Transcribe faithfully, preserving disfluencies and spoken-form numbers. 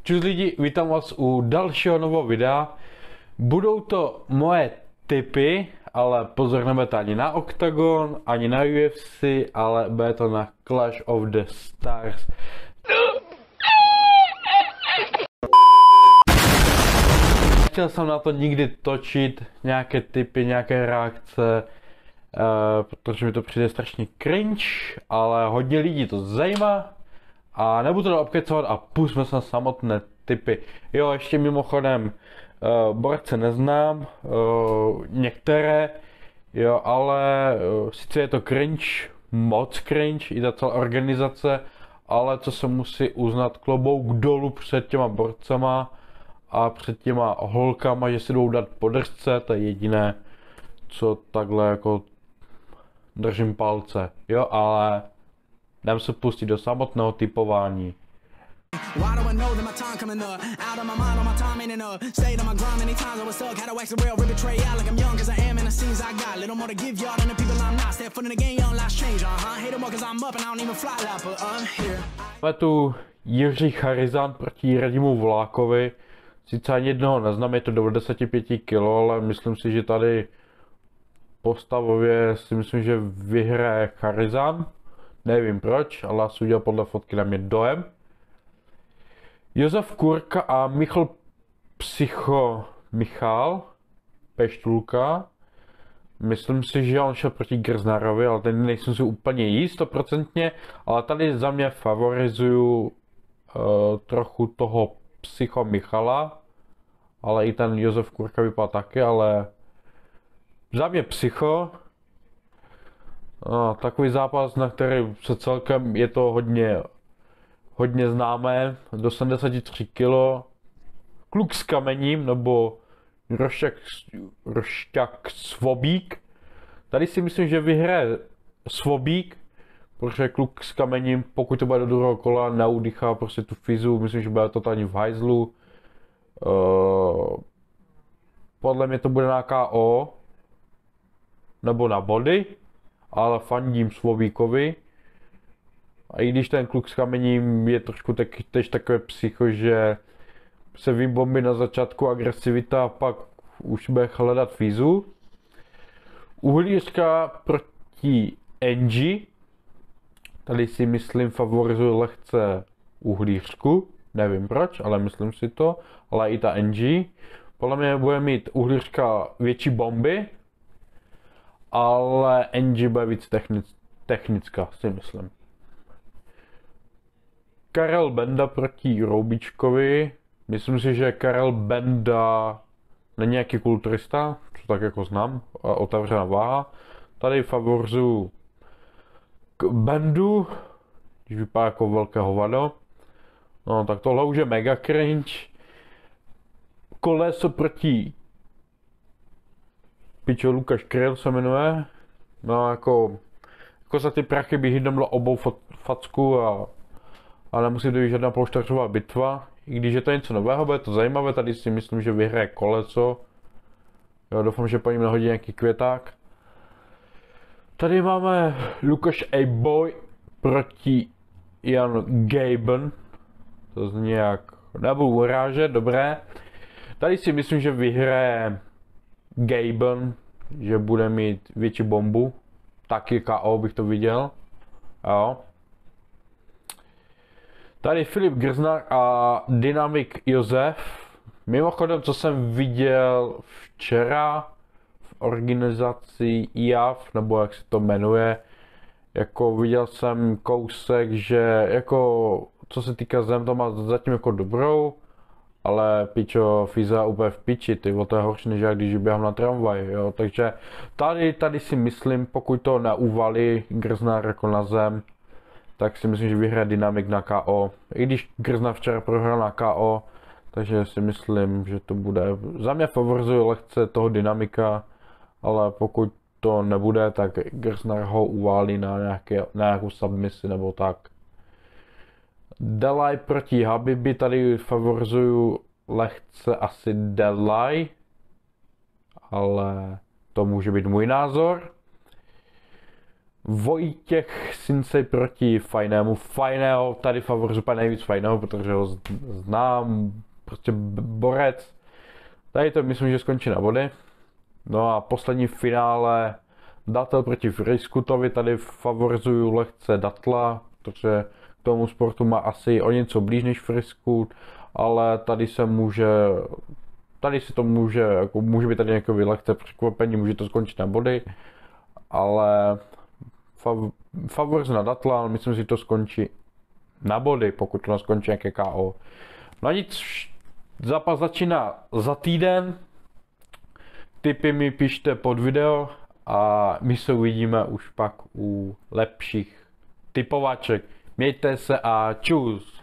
Čus lidi, vítám vás u dalšího nového videa. Budou to moje tipy, ale pozor, nebude to ani na Octagon, ani na U F C, ale bude to na Clash of the Stars. Nechtěl jsem na to nikdy točit nějaké tipy, nějaké reakce, uh, protože mi to přijde strašně cringe, ale hodně lidí to zajímá. A nebudu to obkecovat a pusťme se na samotné tipy. Jo, ještě mimochodem, uh, borce neznám, uh, některé, jo, ale uh, sice je to cringe, moc cringe, i ta celá organizace, ale co se musí uznat, klobouk dolů před těma borcema a před těma holkama, že si jdou dát podržce, to je jediné, co takhle jako držím palce, jo, ale jdem se pustit do samotného typování. Máme tu Jiří Charizan proti Radimu Volákovi. Sice ani jednoho neznám, je to devadesát pět kilo, ale myslím si, že tady postavově si myslím, že vyhraje Charizan. Nevím proč, ale asi udělal podle fotky na mě dojem. Josef Kurka a Michal Psycho Michal Peštulka. Myslím si, že on šel proti Grznarovi, ale ten nejsem si úplně jist stoprocentně. Ale tady za mě favorizuju uh, trochu toho Psycho Michala. Ale i ten Josef Kurka vypadá taky, ale za mě Psycho. No, takový zápas, na který se celkem je to hodně, hodně známé, do sedmdesát tři kilo, kluk s kamením, nebo Rošťák, Rošťák Svobík. Tady si myslím, že vyhraje Svobík, protože kluk s kamením, pokud to bude do druhého kola, neudýchá prostě tu fyzu, myslím, že bude totálně v hajzlu. Uh, podle mě to bude na K O, nebo na body. Ale fandím Svobíkovi. A i když ten kluk s kamením je trošku tak, tež takové psycho, že se vybombí na začátku agresivita a pak už bude hledat fízu. Uhlířka proti Angie. Tady si myslím favorizuje lehce Uhlířku. Nevím proč, ale myslím si to. Ale i ta Angie. Podle mě bude mít Uhlířka větší bomby. Ale Angie bude víc technic, technická, si myslím. Karel Benda proti Roubičkovi. Myslím si, že Karel Benda není nějaký kulturista, co tak jako znám, otevřená váha. Tady favorizuju Bendu, když vypadá jako velké hovado. No tak tohle už je mega cringe. Koleso proti Pičo, Lukáš Kryl se jmenuje. No jako, jako za ty prachy bych jdem do obou facku a, a nemusí to být žádná polštařová bitva. I když je to něco nového, bude to zajímavé, tady si myslím, že vyhraje Koleso. Jo, doufám, že po něm nahodí nějaký květák. Tady máme Lukáš A-Boy proti Jan Gaben. To zní jak, nebudu urážet, dobré. Tady si myslím, že vyhraje Gaben, že bude mít větší bombu, taky K O bych to viděl, jo. Tady Filip Grznar a Dynamik Josef. Mimochodem, co jsem viděl včera v organizaci I A F, nebo jak se to jmenuje, jako viděl jsem kousek, že jako co se týká zem, to má zatím jako dobrou. Ale pičo, Fiza úplně v piči, ty, to je horší než já, když běhám na tramvaj, jo, takže tady, tady si myslím, pokud to neuvalí Grznár jako na zem, tak si myslím, že vyhraje Dynamik na K O, i když Grznár včera prohrál na K O, takže si myslím, že to bude, za mě favorizuje lehce toho Dynamika, ale pokud to nebude, tak Grznár ho uválí na, nějaké, na nějakou submisi nebo tak. Delay proti Habibi, tady favorizuju lehce asi Delay, ale to může být můj názor. Vojtěch Sinsej proti Fajnému. Fajného tady favorizuji nejvíc Fajného, protože ho znám, prostě borec. Tady to myslím, že skončí na body. No a poslední finále Datel proti Friskutovi, tady favorizuju lehce Datla, protože k tomu sportu má asi o něco blíž než Friskut, ale tady se může, tady si to může, jako může být tady nějaké lehce překvapení, může to skončit na body, ale fav, favorizuju na Datla, ale myslím si, že to skončí na body, pokud to skončí nějaké K O. No a nic, zápas začíná za týden, tipy mi pište pod video a my se uvidíme už pak u lepších typovaček. Mějte se a čus!